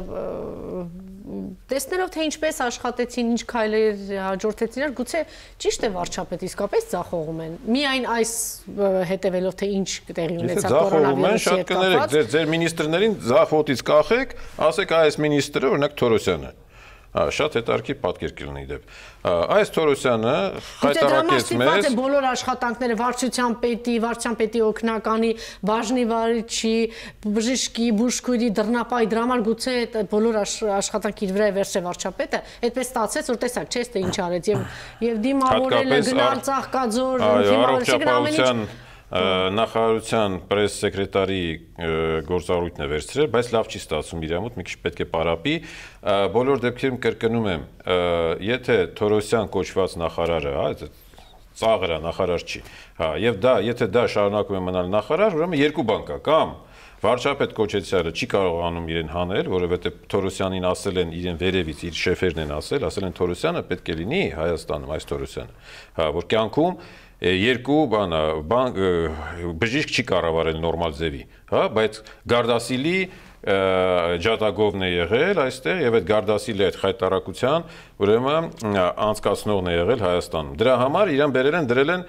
տեսնելով թե ինչպես աշխատեցին, ինչ քայլեր հաջորդեցին, գուցե ճիշտ է վարչապետ իսկապես ձախողում են։ Միայն այս հետևելով թե ինչ տեղի ունեցավ կորոնավիրուսի հետ կապված։ Ձեր մինիստրներին ձախոտից կախեք, ասեք այս մինիստրը օրինակ Թորոսյանը։ Շատ հետարքի պատկեր կլինի դեպ։ Այս Թորոսյանը հայտարարեց մեզ բոլոր աշխատանքները վարչության պետի, վարչության պետի օգնականի, բաժնի վարչի, բժշկի, բուժքույրի, դռնապահի, դրա համար գուցե բոլոր աշխատանքի իր վրա է վերցրել վարչապետը, այդպես ստացեց, որ տեսակ, չէ՞, թե ինչ արեց եւ եւ դիմավորելը գնալ Ծաղկաձոր, Առողջապահության նախարարության պրես սեկրետարի գործառույթն է վերցրել, բայց լավ չի ստացվում իր մոտ, մի քիչ պետք է պարապի, բոլոր դեպքերում կրկնում եմ, եթե Թորոսյան կոչված նախարարը, հա, ծաղր է, նախարար չի, հա, եւ դա, եթե դա շարունակում է մնալ նախարար, ուրեմն երկու բան կա, կամ վարչապետ կոչեցյալը չի կարողանում իրեն հանել, որովհետեւ Թորոսյանին ասել են իրեն վերևից, իր շեֆերն են ասել, ասել են Թորոսյանը պետք է լինի Հայաստանում, այս Թորոսյանը, հա, որ կյանքում երկու բան, բժիշկ չի կառավարել նորմալ ձևի, հա, բայց Գարդասիլի ջատագովն է եղել այստեղ եւ այդ Գարդասիլի այդ խայտարակության ուրեմն անցկացնողն է եղել Հայաստանում։ Դրա համար իրան բերել են, դրել են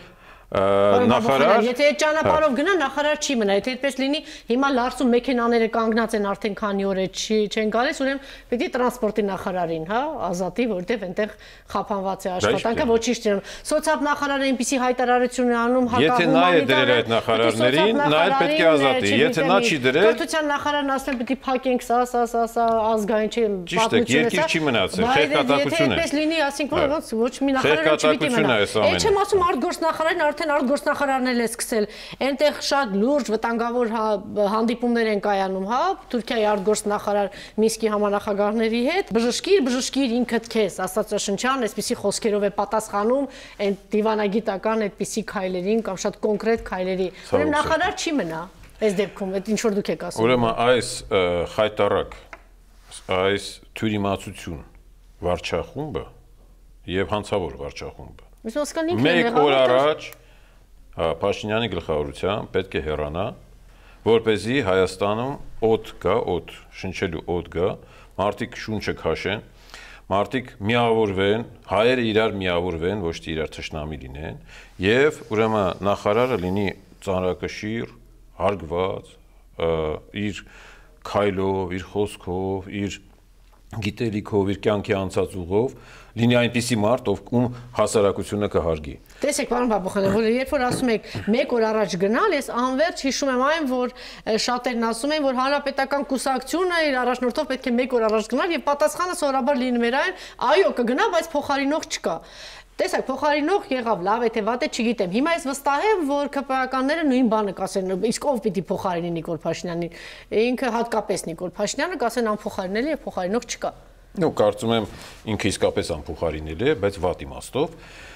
նախարար Եթե այդ ճանապարհով գնա, նախարար չի մնա։ Եթե այդպես լինի, հիմա Լարսում մեքենաները կանգնած են արդեն քանի օր է չեն գալիս, ուրեմն պիտի տրանսպորտի նախարարին, հա, ազատի, որտեղ այնտեղ խափանված է աշխատանքը, ոչինչ չեն։ Սոցիալ նախարարը այնպեսի հայտարարություն է անում Եթե նա է դրել այդ նախարարներին, նա էլ պետք է ազատի։ Եթե նա չի դրել, կրթության նախարարն ասում է պիտի փակենք սա, սա, սա, սա ազգային չի պատմությունը։ Ճիշտ է, երկիր չի մնացել, խեղկատակություն է։ Եթե այդպես լինի, ասենք ոնց ոչ մի նախարար չպիտի մնա։ Այդ չեմ ասում արտգործնախարարին արդեն արտգործնախարարն էլ է սկսել։ Այնտեղ շատ լուրջ վտանգավոր հանդիպումներ են կայանում, հա, Թուրքիայի արտգործնախարար Մինսկի համանախագահների հետ։ Բժշկիր, բժշկիր ինքդ քեզ, Աստվածաշնչյան, այսպիսի խոսքերով է պատասխանում այն դիվանագիտական այդպիսի քայլերին կամ շատ կոնկրետ քայլերի։ Ուրեմն նախարար չի մնա այս դեպքում, այդ ինչ որ դուք եք ասում։ Ուրեմն այս խայտարակ, այս թյուրիմացություն վարչախումբը եւ հանցավոր վարչախումբը մեկ օր առաջ Փաշինյանի գլխավորությամբ պետք է հեռանա, որպեսզի Հայաստանում օդ գա, օդ շնչելու օդ գա, մարդիկ շունչը քաշեն, մարդիկ միավորվեն, հայերը իրար միավորվեն, ոչ թե իրար թշնամի լինեն, եւ ուրեմն նախարարը լինի ծանրակշիռ, հարգված, իր քայլով, իր խոսքով, իր գիտելիքով, իր կյանքի անցած ուղով լինի այնպիսի մարդ, ով ում հասարակությունը կհարգի։ Տեսեք, պարոն Բաբուխանյան, որ երբ որ ասում եք մեկ օր առաջ գնալ, ես անվերջ հիշում եմ այն, որ շատերն ասում են, որ հանրապետական կուսակցությունը իր առաջնորդով պետք է մեկ օր առաջ գնալ եւ պատասխանը սովորաբար լինում էր այն, այո, կգնա, բայց փոխարինող չկա։ Տեսեք, փոխարինող եղավ, լավ է թե վատ է, չգիտեմ։ Հիմա ես վստահ եմ, որ ԿՊԱ-ականները նույն բանը կասեն, իսկ ով պիտի փոխարինի Նիկոլ Փաշինյանին։ Ինքը հատկապես Նիկոլ Փաշինյանը կասեն անփոխարինելի է, փոխարինող չկա։ Ну, կարծում եմ ինքը իսկապես անփոխարինելի է, բայց վատ իմաստով։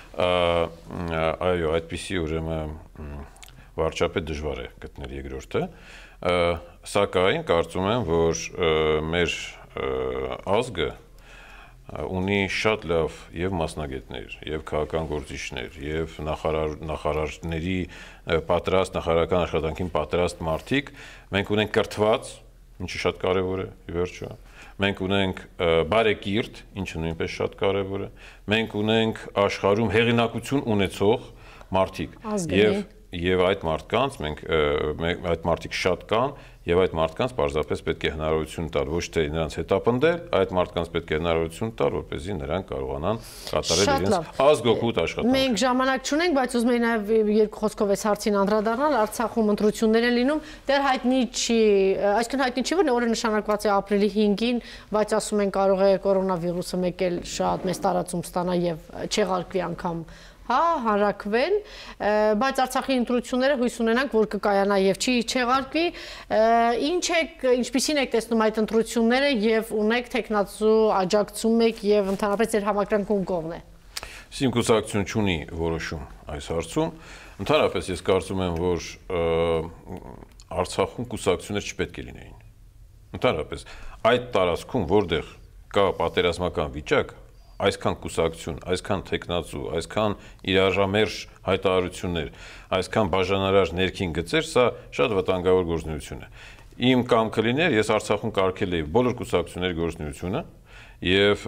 Այո, այդպիսի ուրեմն վարչապետ դժվար է գտնել երկրորդը, սակայն կարծում եմ, որ մեր ազգը ունի շատ լավ եւ մասնագետներ, եւ քաղաքական գործիչներ, եւ նախարար նախարարների պատրաստ, նախարարական աշխատանքին պատրաստ մարդիկ, մենք ունենք կրթված, ինչը շատ կարեւոր է, ի վերջո։ Մենք ունենք բարեկիրթ, ինչը նույնպես շատ կարևոր է։ Մենք ունենք աշխարհում հեղինակություն ունեցող մարդիկ եւ եւ այդ մարդկանց մենք այդ մարդիկ շատ կան եւ այդ մարդկանց պարզապես պետք է հնարավորություն տալ ոչ թե նրանց հետապնդել, այդ մարդկանց պետք է հնարավորություն տալ, որպեսզի նրանք կարողանան կատարել իրենց ազգօգուտ աշխատանքը։ Մենք ժամանակ չունենք, բայց ուզում եմ նաեւ երկու խոսքով այս հարցին անդրադառնալ, Արցախում ընտրություններ են լինում, դեռ հայտնի չի, այսինքն հայտնի չի, որ օրը նշանակված է ապրիլի հինգին, բայց ասում են կարող է կորոնավիրուսը մեկ էլ շատ մեծ տարածում ստանա եւ չեղարկվի անգամ հա, հանրակվեն, բայց Արցախի ընտրությունները հույս ունենանք, որ կկայանա եւ չի չեղարկվի, ինչ եք, ինչպիսին եք տեսնում այդ ընտրությունները եւ ունեք տեխնացու աջակցում եք եւ ընդհանրապես ձեր համակրանքում կողմն է։ Իմ կուսակցություն չունի որոշում այս հարցում, ընդհանրապես ես կարծում եմ, որ Արցախում կուսակցություններ չպետք է լինեին։ Ընդհանրապես այդ տարածքում, որտեղ կա պատերազմական վիճակ, այսքան կուսակցություն, այսքան տեխնացու, այսքան իրարամերժ հայտարարություններ, այսքան բաժանարար ներքին գծեր, սա շատ վտանգավոր գործունեություն է։ Իմ կամքը լիներ, ես Արցախում կարգել էի բոլոր կուսակցությունների գործունեությունը եւ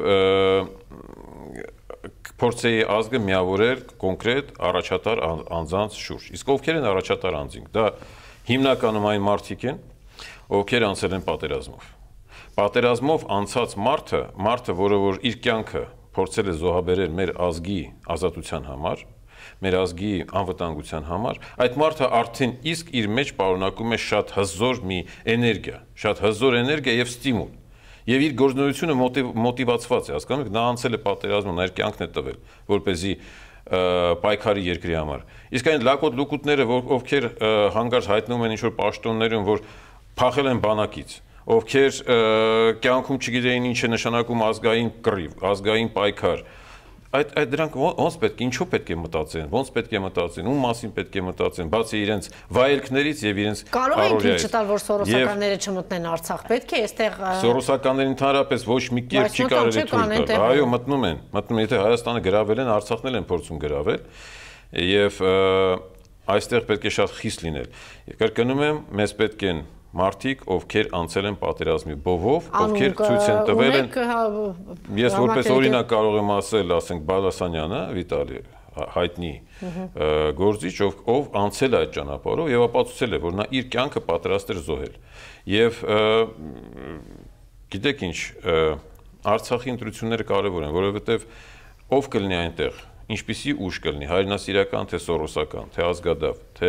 փորձեի ազգը միավորել կոնկրետ առաջատար անձանց շուրջ։ Իսկ ովքեր են առաջատար անձինք, դա հիմնականում այն մարդիկ են, ովքեր անցել են պատերազմով։ Պատերազմով անցած մարդը, մարդը, որը որ իր կյանքը փորձել է զոհաբերել մեր ազգի ազատության համար, մեր ազգի անվտանգության համար, այդ մարդը արդեն իսկ իր մեջ պարունակում է շատ հզոր մի էներգիա, շատ հզոր էներգիա եւ ստիմուլ։ Եվ իր գործունեությունը մոտիվացված է, հասկանում եք, նա անցել է պատերազմը, նա իր կյանքն է տվել, որպեսզի պայքարի երկրի համար։ Իսկ այն լակոտ լուկուտները, ովքեր հանգարց հայտնվում են ինչ-որ պաշտոններում, որ փախել են բանակից, ովքեր կյանքում չգիտեին ինչ է նշանակում ազգային կռիվ, ազգային պայքար, այդ այդ դրանք ոնց պետք է, ինչու պետք է մտածեն, ոնց պետք է մտածեն, ում մասին պետք է մտածեն, բացի իրենց վայելքներից եւ իրենց կարող են քիչ չտալ, որ սորոսականները չմտնեն Արցախ, պետք է այստեղ սորոսականներին ընդհանրապես ոչ մի կերպ չի կարելի թույլ տալ, այո, մտնում են, մտնում են, եթե Հայաստանը գրավել են, Արցախն էլ են փորձում գրավել եւ այստեղ պետք է շատ խիստ լինել։ Կրկնում եմ, մեզ պետք են մարդիկ, ովքեր անցել են պատերազմի բովով, ովքեր ցույց են տվել են։ Ես որպես օրինակ կարող եմ ասել, ասենք Բալասանյանը, Վիտալի, հայտնի գործիչ, ով ով անցել է այդ ճանապարհով եւ ապացուցել է, որ նա իր կյանքը պատրաստ էր զոհել։ Եվ գիտեք ինչ, Արցախի ընտրությունները կարևոր են, որովհետեւ ով կլինի այնտեղ, ինչպիսի ուժ կլինի, հայրենասիրական, թե սորոսական, թե ազգադավ, թե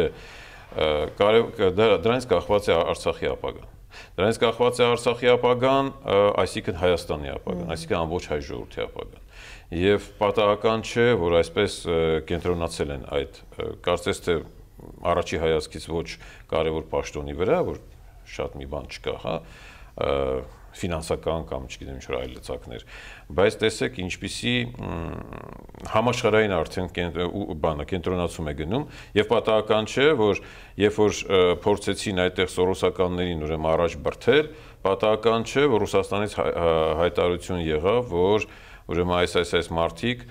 դրանից կախված է Արցախի ապագան։ Դրանից կախված է Արցախի ապագան, այսինքն Հայաստանի ապագան, այսինքն ամբողջ հայ ժողովրդի ապագան։ Եվ պատահական չէ, որ այսպես կենտրոնացել են այդ, կարծես թե առաջի հայացքից ոչ կարևոր պաշտոնի վրա, որ շատ մի բան չկա, հա, ֆինանսական կամ չգիտեմ ինչ-որ այլ լծակներ, բայց տեսեք ինչպիսի համաշխարհային արդեն բանը կենտրոնացում է գնում եւ պատահական չէ, որ երբ որ փորձեցին այդտեղ սորոսականներին ուրեմն առաջ բրթել, պատահական չէ, որ Ռուսաստանից հայտարարություն եղավ, որ ուրեմն այս այս այս մարդիկ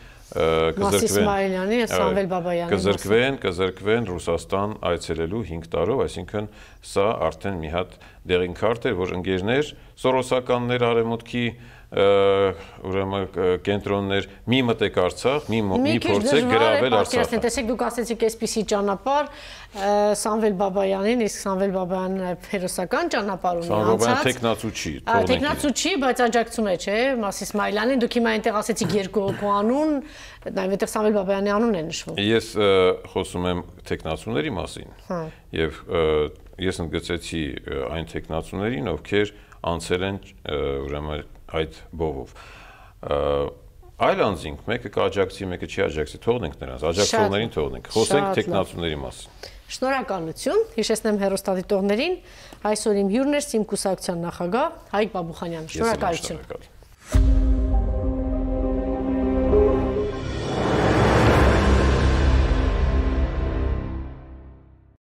կզրկվեն, կզրկվեն Ռուսաստան այցելելու հինգ տարով, այսինքն սա արդեն մի հատ դեղին քարտ էր, որ ընկերներ, սորոսականներ արևմուտքի ուրեմն կենտրոններ մի մտեք Արցախ, մի մի փորձեք գրավել Արցախը։ Տեսեք դուք ասեցիք այսպիսի ճանապարհ Սամվել Բաբայանին, իսկ Սամվել Բաբայանը հերոսական ճանապարհ ունի անցած։ Սամվել Բաբայանը տեխնացու չի, տեխնացու չի, բայց աջակցում է, չէ՞, Մասիս Սմայլյանին, դուք հիմա այնտեղ ասեցիք երկու հոգու անուն, նաև այդտեղ Սամվել Բաբայանի անունն է նշվում։ Ես խոսում եմ տեխնացուների մասին։ Եվ ես ընդգծեցի այն տեխնացուներին, ովքեր անցել են ուրեմն այդ բովով։ Այլ անձինք, մեկը կաջակցի, մեկը չի աջակցի, թողնենք նրանց, աջակցողներին թողնենք, խոսենք տեխնացուների մասին։ Շնորհակալություն, հիշեցնեմ հեռուստադիտողներին, այսօր իմ հյուրն էր Սիմ կուսակցության նախագահ Հայկ Բաբուխանյանը։ Շնորհակալություն։